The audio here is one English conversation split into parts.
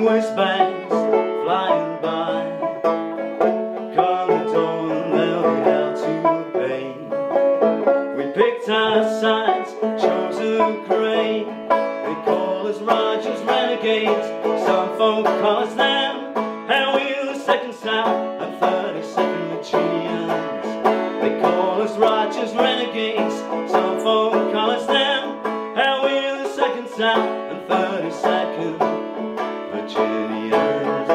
whiz-bangs flying by. Come the dawn and they'll be held to pay. We picked our sides, chose a grade. They call us Rogers Renegades. Some folk call us them, and we're the second South and 32nd Virginians. They call us Rogers Renegades. Some folk call us them, and we're the second South and 32nd Virginians.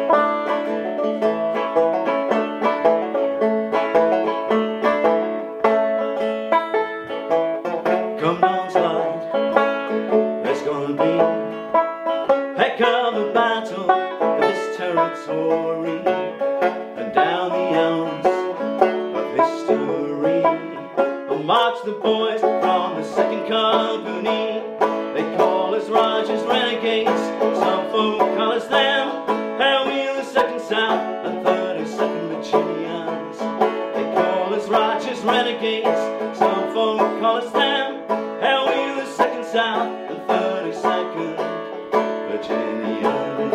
Come dawn's light, there's gonna be a heck of a battle for this territory, and down the elms of history will march the boys from the 2nd Company. They call us Rogers Renegades. Some folk call us them, and we're the 2nd South and 32nd Virginians. They call us Rogers Renegades. Some folk call us them, and we're the 2nd South and 32nd Virginians.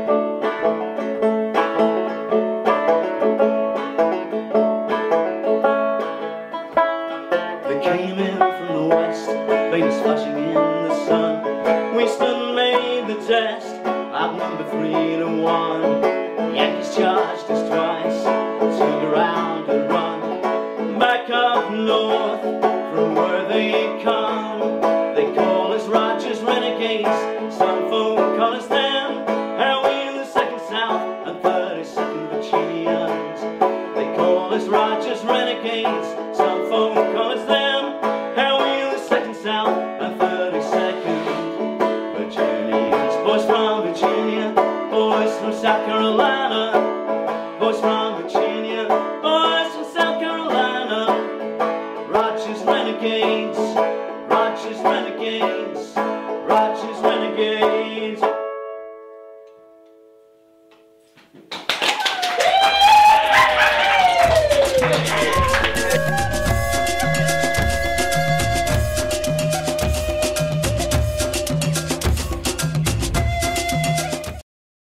They came in from the west, Venus flashing in the sun. We stood and made the test, outnumbered 3-1. The Yankees charged us twice, turned around and run back up north from where they come. They call us Rogers Renegades. Some folk call us them, and we're the 2nd South and 32nd Virginians. They call us Rogers Renegades. Some folk call us them, and we're the 2nd South and 32nd Virginians. Boys from Virginia, boys from South Carolina, boys from Virginia, boys from South Carolina. Rogers Renegades, Rogers Renegades.